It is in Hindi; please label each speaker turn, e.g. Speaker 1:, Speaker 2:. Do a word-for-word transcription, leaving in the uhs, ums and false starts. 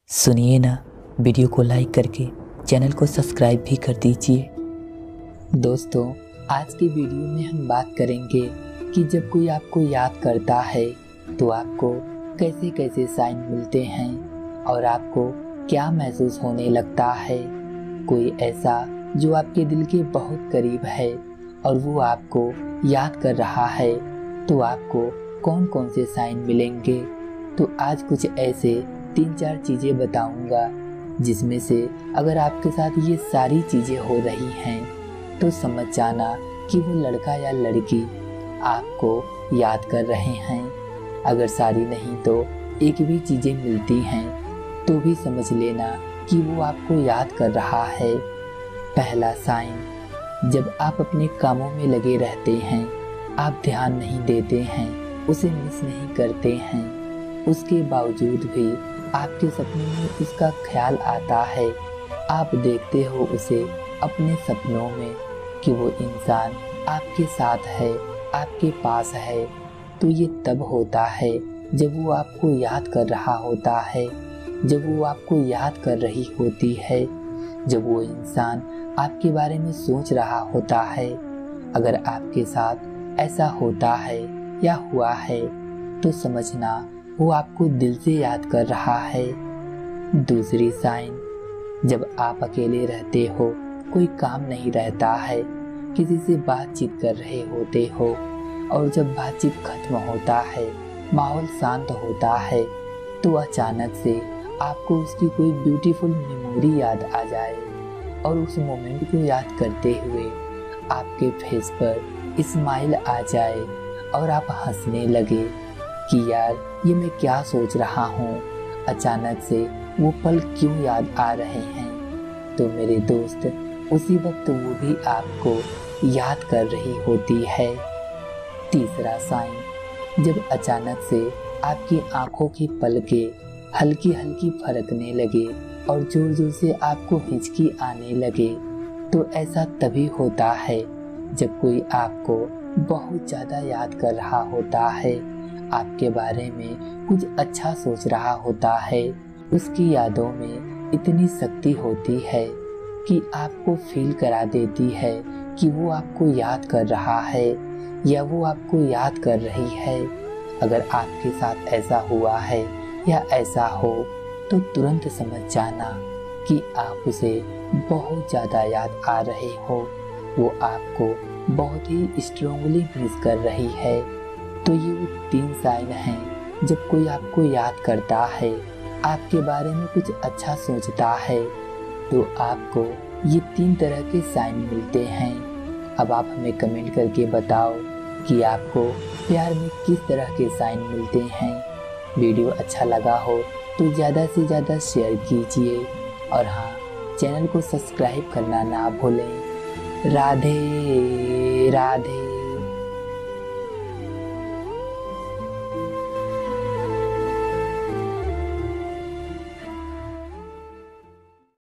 Speaker 1: सुनिए ना, वीडियो को लाइक करके चैनल को सब्सक्राइब भी कर दीजिए। दोस्तों, आज की वीडियो में हम बात करेंगे कि जब कोई आपको याद करता है तो आपको कैसे कैसे साइन मिलते हैं और आपको क्या महसूस होने लगता है। कोई ऐसा जो आपके दिल के बहुत करीब है और वो आपको याद कर रहा है, तो आपको कौन कौन से साइन मिलेंगे। तो आज कुछ ऐसे तीन चार चीज़ें बताऊंगा जिसमें से अगर आपके साथ ये सारी चीज़ें हो रही हैं तो समझ जाना कि वो लड़का या लड़की आपको याद कर रहे हैं। अगर सारी नहीं तो एक भी चीज़ें मिलती हैं तो भी समझ लेना कि वो आपको याद कर रहा है। पहला साइन, जब आप अपने कामों में लगे रहते हैं, आप ध्यान नहीं देते हैं, उसे मिस नहीं करते हैं, उसके बावजूद भी आपके सपने में उसका ख्याल आता है। आप देखते हो उसे अपने सपनों में कि वो इंसान आपके साथ है, आपके पास है। तो ये तब होता है जब वो आपको याद कर रहा होता है, जब वो आपको याद कर रही होती है, जब वो इंसान आपके बारे में सोच रहा होता है। अगर आपके साथ ऐसा होता है या हुआ है तो समझना वो आपको दिल से याद कर रहा है। दूसरी साइन, जब आप अकेले रहते हो, कोई काम नहीं रहता है, किसी से बातचीत कर रहे होते हो और जब बातचीत खत्म होता है, माहौल शांत होता है, तो अचानक से आपको उसकी कोई ब्यूटीफुल मेमोरी याद आ जाए और उस मोमेंट को याद करते हुए आपके फेस पर स्माइल आ जाए और आप हंसने लगे कि यार ये मैं क्या सोच रहा हूँ, अचानक से वो पल क्यों याद आ रहे हैं। तो मेरे दोस्त, उसी वक्त वो भी आपको याद कर रही होती है। तीसरा साइन, जब अचानक से आपकी आंखों की पलकें हल्की हल्की फरकने लगे और जोर जोर से आपको हिचकी आने लगे, तो ऐसा तभी होता है जब कोई आपको बहुत ज़्यादा याद कर रहा होता है, आपके बारे में कुछ अच्छा सोच रहा होता है। उसकी यादों में इतनी शक्ति होती है कि आपको फील करा देती है कि वो आपको याद कर रहा है या वो आपको याद कर रही है। अगर आपके साथ ऐसा हुआ है या ऐसा हो तो तुरंत समझ जाना कि आप उसे बहुत ज़्यादा याद आ रहे हो, वो आपको बहुत ही स्ट्रांगली मिस कर रही है। तो ये वो तीन साइन हैं जब कोई आपको याद करता है, आपके बारे में कुछ अच्छा सोचता है, तो आपको ये तीन तरह के साइन मिलते हैं। अब आप हमें कमेंट करके बताओ कि आपको प्यार में किस तरह के साइन मिलते हैं। वीडियो अच्छा लगा हो तो ज़्यादा से ज़्यादा शेयर कीजिए और हाँ, चैनल को सब्सक्राइब करना ना भूलें। राधे राधे।